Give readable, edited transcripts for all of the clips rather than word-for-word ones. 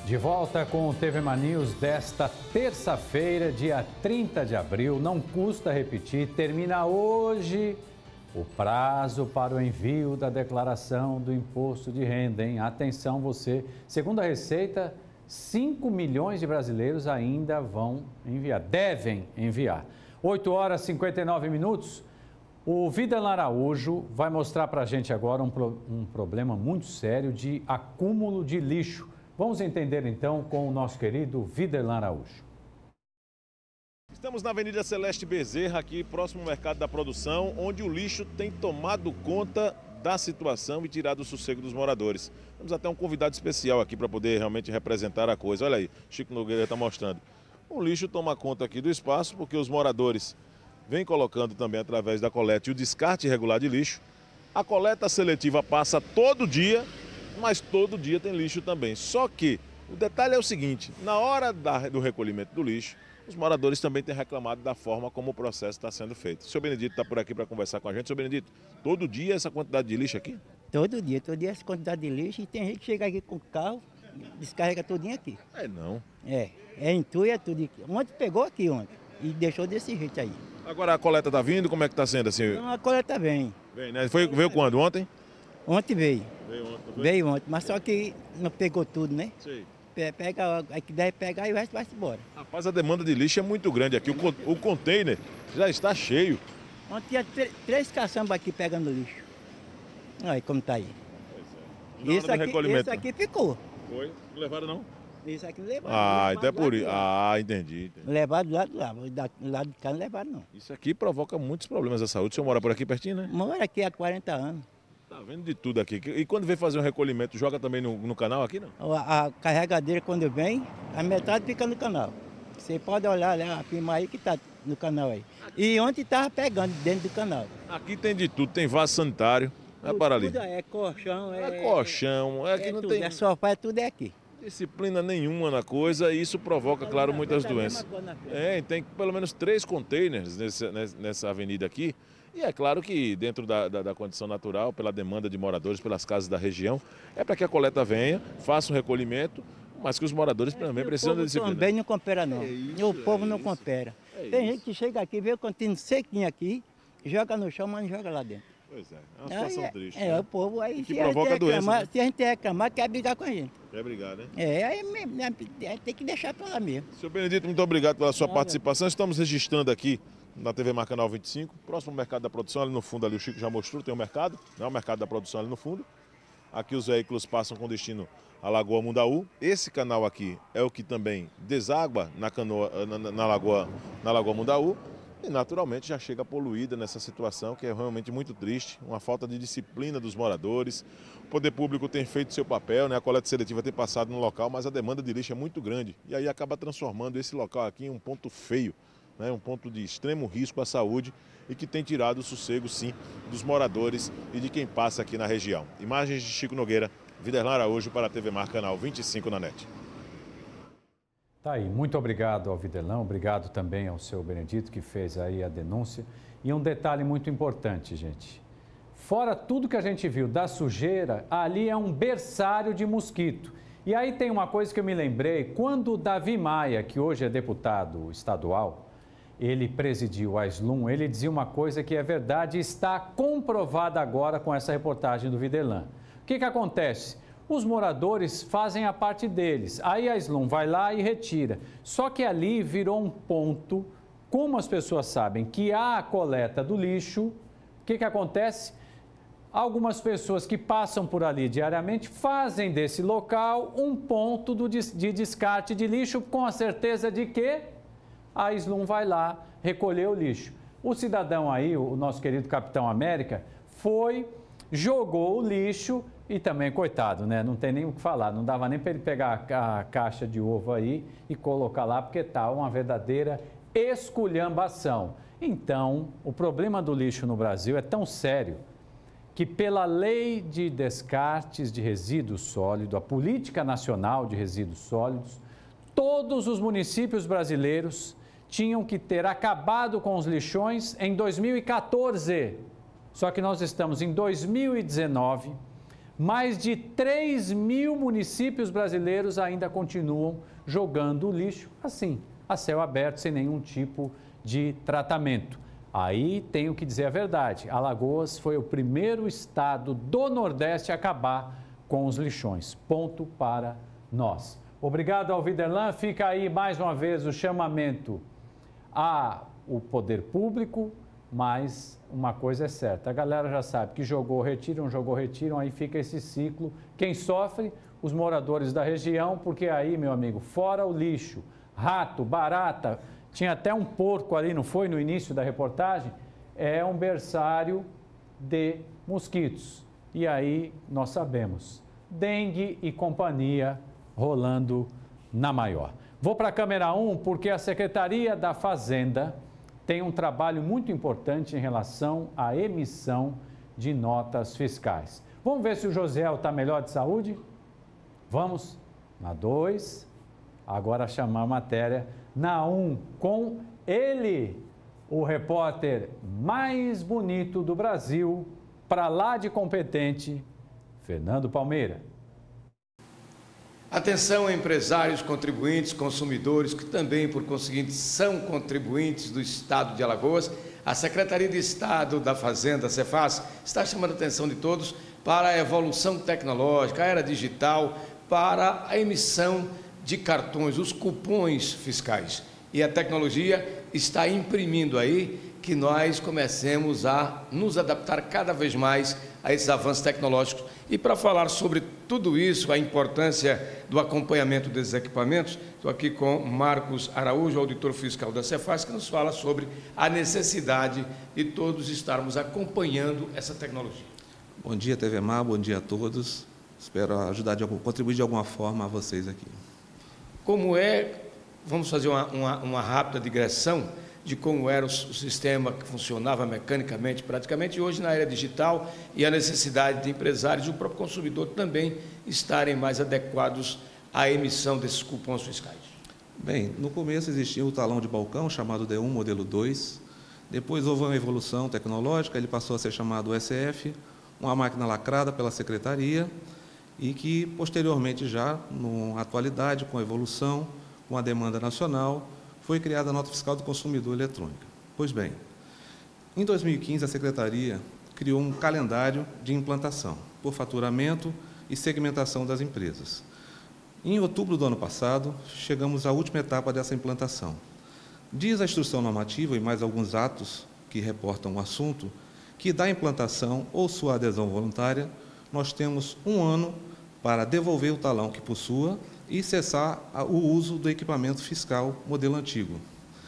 De volta com o TV Mania desta terça-feira, dia 30 de abril. Não custa repetir, termina hoje o prazo para o envio da declaração do imposto de renda, hein? Atenção você, segundo a Receita, 5 milhões de brasileiros ainda vão enviar, devem enviar. 8 horas e 59 minutos. O Videlan Araújo vai mostrar para a gente agora um problema muito sério de acúmulo de lixo. Vamos entender então com o nosso querido Videlan Araújo. Estamos na Avenida Celeste Bezerra, aqui próximo ao Mercado da Produção, onde o lixo tem tomado conta da situação e tirado o sossego dos moradores. Temos até um convidado especial aqui para poder realmente representar a coisa. Olha aí, Chico Nogueira está mostrando. O lixo toma conta aqui do espaço porque os moradores vêm colocando também através da coleta e o descarte irregular de lixo. A coleta seletiva passa todo dia, mas todo dia tem lixo também. Só que o detalhe é o seguinte, na hora do recolhimento do lixo, os moradores também têm reclamado da forma como o processo está sendo feito. O senhor Benedito está por aqui para conversar com a gente. Senhor Benedito, todo dia essa quantidade de lixo aqui? Todo dia essa quantidade de lixo e tem gente que chega aqui com o carro, descarrega tudinho aqui. É não? É entulho, é tudo aqui. Ontem pegou aqui ontem e deixou desse jeito aí. Agora a coleta está vindo, como é que está sendo assim? Não, a coleta vem. Vem, né? Veio quando? Ontem? Ontem veio. Veio ontem, mas só que não pegou tudo, né? Sei. Pega, aí que deve pegar e o resto vai embora. Rapaz, a demanda de lixo é muito grande aqui. O container já está cheio. Ontem tinha 3 caçambas aqui pegando lixo. Olha aí como está aí. Isso aqui ficou. Foi? Não levaram não? Isso aqui não levaram. Ah, então é por isso. Ah, entendi. Levaram do lado de lá. Do lado de cá não levaram não. Isso aqui provoca muitos problemas à saúde. O senhor mora por aqui pertinho, né? Mora aqui há 40 anos. Tá vendo de tudo aqui. E quando vem fazer um recolhimento, joga também no canal aqui, não? A carregadeira quando vem, a metade fica no canal. Você pode olhar lá, filmar aí que tá no canal aí. E ontem estava pegando dentro do canal. Aqui tem de tudo, tem vaso sanitário. É para ali. Tudo é colchão, colchão, é que não tudo, tem é sofá, tudo é aqui. disciplina nenhuma na coisa e isso provoca, claro, muitas doenças. Tem pelo menos 3 containers nessa avenida aqui. E é claro que dentro da condição natural, pela demanda de moradores, pelas casas da região, é para que a coleta venha, faça um recolhimento, mas que os moradores também precisam da disciplina. Também não coopera não, o povo não coopera. Tem gente que chega aqui, vê o contínuo sequinho aqui, joga no chão, mas não joga lá dentro. Pois é, é uma situação triste. Né? O povo aí, que provoca doença. Né? Se a gente reclamar, quer brigar com a gente. Quer brigar, né? Aí tem que deixar pra lá mesmo. Senhor Benedito, muito obrigado pela sua participação. Estamos registrando aqui na TV Mar Canal 25, próximo ao Mercado da Produção, ali no fundo ali o Chico já mostrou, tem um mercado, né? O Mercado da Produção ali no fundo. Aqui os veículos passam com destino à Lagoa Mundaú. Esse canal aqui é o que também deságua na Lagoa Mundaú. E naturalmente já chega poluída nessa situação que é realmente muito triste, uma falta de disciplina dos moradores. O poder público tem feito seu papel, né? A coleta seletiva tem passado no local, mas a demanda de lixo é muito grande. E aí acaba transformando esse local aqui em um ponto feio, né? Um ponto de extremo risco à saúde e que tem tirado o sossego, sim, dos moradores e de quem passa aqui na região. Imagens de Chico Nogueira, Videlan Araújo para a TV Mar Canal 25 na NET. Tá aí, muito obrigado ao Videlan, obrigado também ao seu Benedito que fez aí a denúncia. E um detalhe muito importante, gente. Fora tudo que a gente viu da sujeira, ali é um berçário de mosquito. E aí tem uma coisa que eu me lembrei, quando o Davi Maia, que hoje é deputado estadual, ele presidiu a SLUM, ele dizia uma coisa que é verdade e está comprovada agora com essa reportagem do Videlan. O que acontece? Os moradores fazem a parte deles, aí a SLUM vai lá e retira. Só que ali virou um ponto, como as pessoas sabem que há a coleta do lixo, o que acontece? Algumas pessoas que passam por ali diariamente fazem desse local um ponto de descarte de lixo com a certeza de que a SLUM vai lá recolher o lixo. O cidadão aí, o nosso querido Capitão América, jogou o lixo e também, coitado, né? Não tem nem o que falar, não dava nem para ele pegar a caixa de ovo aí e colocar lá, porque tá uma verdadeira esculhambação. Então, o problema do lixo no Brasil é tão sério que pela Lei de Descartes de Resíduos Sólidos, a Política Nacional de Resíduos Sólidos, todos os municípios brasileiros tinham que ter acabado com os lixões em 2014. Só que nós estamos em 2019, mais de 3.000 municípios brasileiros ainda continuam jogando lixo assim, a céu aberto, sem nenhum tipo de tratamento. Aí tenho que dizer a verdade, Alagoas foi o primeiro estado do Nordeste a acabar com os lixões. Ponto para nós. Obrigado ao Viderlan, fica aí mais uma vez o chamamento ao poder público, mas uma coisa é certa, a galera já sabe que jogou, retiram, aí fica esse ciclo. Quem sofre? Os moradores da região, porque aí, meu amigo, fora o lixo, rato, barata, tinha até um porco ali, não foi, no início da reportagem? É um berçário de mosquitos. E aí nós sabemos, dengue e companhia rolando na maior. Vou para a câmera 1 porque a Secretaria da Fazenda tem um trabalho muito importante em relação à emissão de notas fiscais. Vamos ver se o Josiel está melhor de saúde? Vamos na 2, agora chamar a matéria na 1 com ele, o repórter mais bonito do Brasil, para lá de competente, Fernando Palmeira. Atenção, empresários, contribuintes, consumidores, que também, por conseguinte, são contribuintes do Estado de Alagoas. A Secretaria de Estado da Fazenda, Cefaz, está chamando a atenção de todos para a evolução tecnológica, a era digital, para a emissão de cartões, os cupons fiscais. E a tecnologia está imprimindo aí que nós comecemos a nos adaptar cada vez mais a esses avanços tecnológicos. E para falar sobre tudo isso, a importância do acompanhamento desses equipamentos, estou aqui com Marcos Araújo, auditor fiscal da Cefaz, que nos fala sobre a necessidade de todos estarmos acompanhando essa tecnologia. Bom dia, TV Mar, bom dia a todos. Espero contribuir de alguma forma a vocês aqui. Como é, vamos fazer uma rápida digressão de como era o sistema que funcionava mecanicamente, praticamente, e hoje na era digital, e a necessidade de empresários e o próprio consumidor também estarem mais adequados à emissão desses cupons fiscais. Bem, no começo existia o talão de balcão, chamado D1, modelo 2. Depois houve uma evolução tecnológica, ele passou a ser chamado SF, uma máquina lacrada pela Secretaria, e que, posteriormente, já, na atualidade, com a evolução, com a demanda nacional, foi criada a nota fiscal do consumidor eletrônica. Pois bem, em 2015, a Secretaria criou um calendário de implantação, por faturamento e segmentação das empresas. Em outubro do ano passado, chegamos à última etapa dessa implantação. Diz a instrução normativa e mais alguns atos que reportam o assunto, que da implantação ou sua adesão voluntária, nós temos 1 ano para devolver o talão que possua e cessar o uso do equipamento fiscal modelo antigo.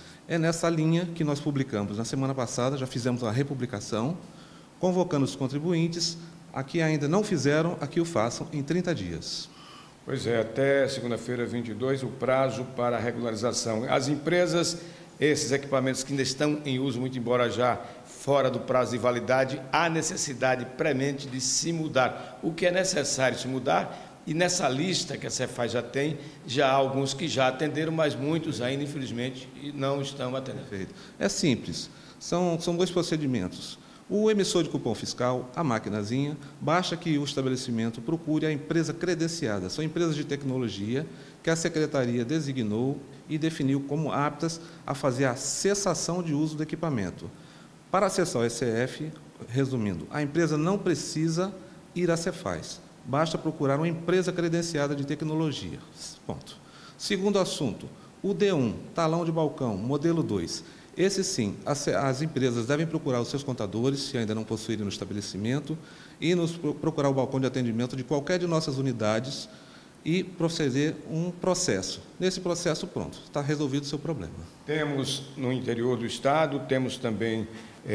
É nessa linha que nós publicamos na semana passada, já fizemos uma republicação, convocando os contribuintes a que ainda não fizeram, a que o façam em 30 dias. Pois é, até segunda-feira, 22, o prazo para a regularização. As empresas, esses equipamentos que ainda estão em uso, muito embora já fora do prazo de validade, há necessidade premente de se mudar. O que é necessário se mudar? E nessa lista que a Cefaz já tem, já há alguns que já atenderam, mas muitos ainda, infelizmente, não estão atendendo. Perfeito. É simples, são 2 procedimentos. O emissor de cupom fiscal, a maquinazinha, basta que o estabelecimento procure a empresa credenciada. São empresas de tecnologia que a Secretaria designou e definiu como aptas a fazer a cessação de uso do equipamento. Para acessar o SF, resumindo, a empresa não precisa ir à Cefaz. Basta procurar uma empresa credenciada de tecnologia. Ponto. Segundo assunto, o D1, talão de balcão, modelo 2. Esse sim, as empresas devem procurar os seus contadores, se ainda não possuírem no estabelecimento, e procurar o balcão de atendimento de qualquer de nossas unidades e proceder um processo. Nesse processo, pronto, está resolvido o seu problema. Temos no interior do estado, temos também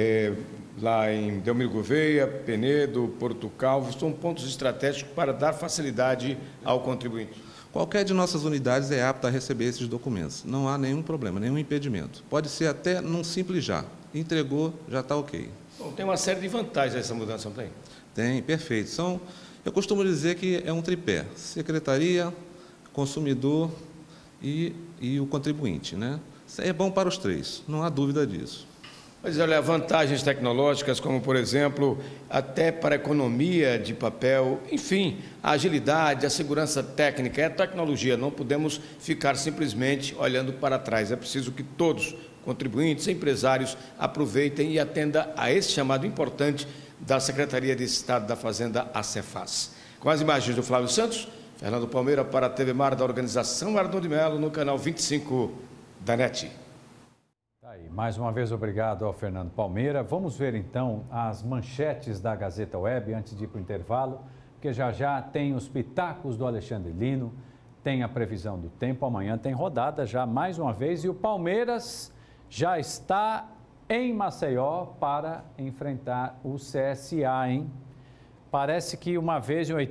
lá em Delmiro Gouveia, Penedo, Porto Calvo, são pontos estratégicos para dar facilidade ao contribuinte. Qualquer de nossas unidades é apta a receber esses documentos. Não há nenhum problema, nenhum impedimento. Pode ser até num simples já. Entregou, já está ok. Bom, tem uma série de vantagens essa mudança, não tem? Tem, perfeito. Eu costumo dizer que é um tripé. Secretaria, consumidor e o contribuinte, né? É bom para os 3, não há dúvida disso. Mas olha, vantagens tecnológicas, como por exemplo, até para a economia de papel, enfim, a agilidade, a segurança técnica, é a tecnologia. Não podemos ficar simplesmente olhando para trás. É preciso que todos, contribuintes, empresários, aproveitem e atendam a esse chamado importante da Secretaria de Estado da Fazenda, a Cefaz. Com as imagens do Flávio Santos, Fernando Palmeira para a TV Mar da organização Arnon de Melo, no canal 25 da NET. Mais uma vez, obrigado ao Fernando Palmeira. Vamos ver, então, as manchetes da Gazeta Web antes de ir para o intervalo, porque já tem os pitacos do Alexandre Lino, tem a previsão do tempo, amanhã tem rodada já mais uma vez, e o Palmeiras já está em Maceió para enfrentar o CSA, hein? Parece que uma vez em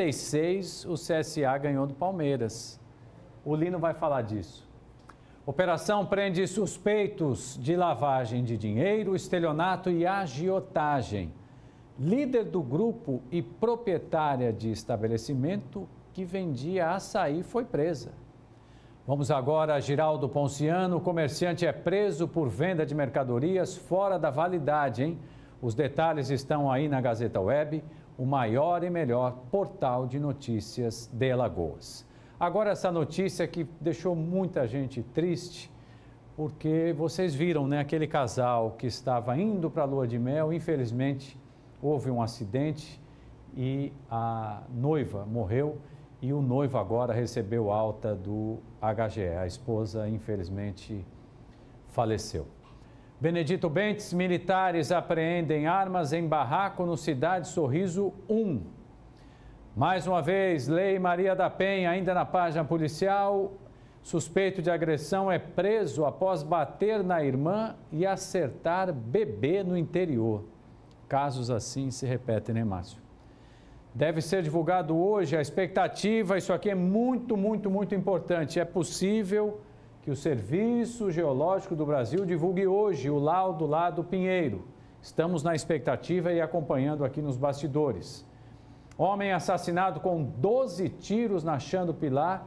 86 o CSA ganhou do Palmeiras. O Lino vai falar disso. Operação prende suspeitos de lavagem de dinheiro, estelionato e agiotagem. Líder do grupo e proprietária de estabelecimento que vendia açaí foi presa. Vamos agora a Giraldo Ponciano. O comerciante é preso por venda de mercadorias fora da validade, hein? Os detalhes estão aí na Gazeta Web, o maior e melhor portal de notícias de Alagoas. Agora essa notícia que deixou muita gente triste, porque vocês viram, né, aquele casal que estava indo para a lua de mel, infelizmente houve um acidente e a noiva morreu e o noivo agora recebeu alta do HGE. A esposa, infelizmente, faleceu. Benedito Bentes, militares apreendem armas em barraco no Cidade Sorriso 1. Mais uma vez, Lei Maria da Penha, ainda na página policial, suspeito de agressão é preso após bater na irmã e acertar bebê no interior. Casos assim se repetem, né, Márcio? Deve ser divulgado hoje a expectativa, isso aqui é muito importante. É possível que o Serviço Geológico do Brasil divulgue hoje o laudo lá do Pinheiro. Estamos na expectativa e acompanhando aqui nos bastidores. Homem assassinado com 12 tiros na Chã do Pilar,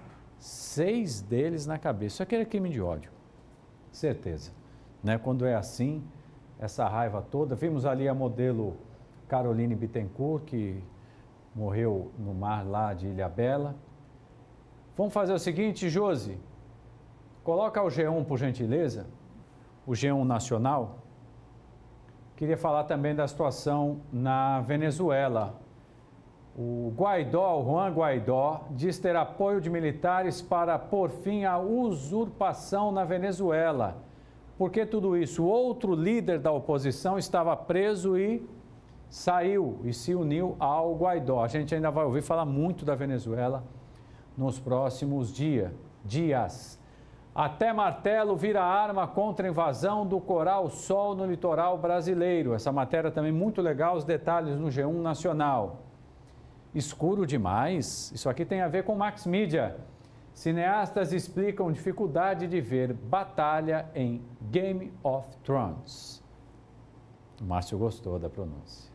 6 deles na cabeça. Isso aqui é crime de ódio, certeza. Né? Quando é assim, essa raiva toda. Vimos ali a modelo Caroline Bittencourt, que morreu no mar lá de Ilhabela. Vamos fazer o seguinte, Josi, coloca o G1 por gentileza, o G1 nacional. Queria falar também da situação na Venezuela. O Guaidó, o Juan Guaidó, diz ter apoio de militares para pôr fim à usurpação na Venezuela. Por que tudo isso? Outro líder da oposição estava preso e saiu e se uniu ao Guaidó. A gente ainda vai ouvir falar muito da Venezuela nos próximos dias. Até martelo vira arma contra a invasão do coral-sol no litoral brasileiro. Essa matéria também muito legal, os detalhes no G1 Nacional. Escuro demais? Isso aqui tem a ver com Max Mídia. Cineastas explicam dificuldade de ver batalha em Game of Thrones. O Márcio gostou da pronúncia.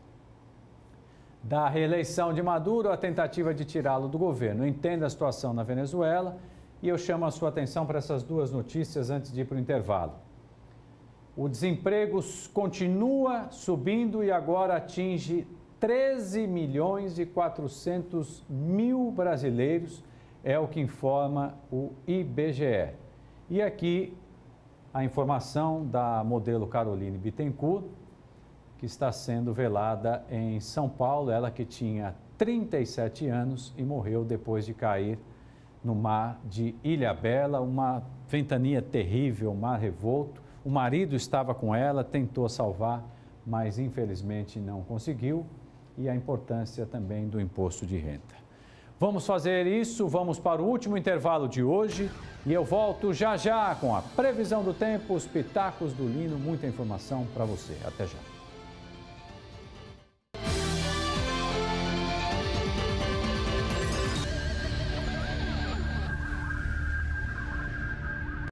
Da reeleição de Maduro, a tentativa de tirá-lo do governo. Entenda a situação na Venezuela e eu chamo a sua atenção para essas duas notícias antes de ir para o intervalo. O desemprego continua subindo e agora atinge 13.400.000 brasileiros, é o que informa o IBGE. E aqui a informação da modelo Caroline Bittencourt, que está sendo velada em São Paulo, ela que tinha 37 anos e morreu depois de cair no mar de Ilhabela, uma ventania terrível, mar revolto. O marido estava com ela, tentou salvar, mas infelizmente não conseguiu. E a importância também do imposto de renda. Vamos fazer isso, vamos para o último intervalo de hoje e eu volto já com a previsão do tempo, os pitacos do Lino, muita informação para você. Até já.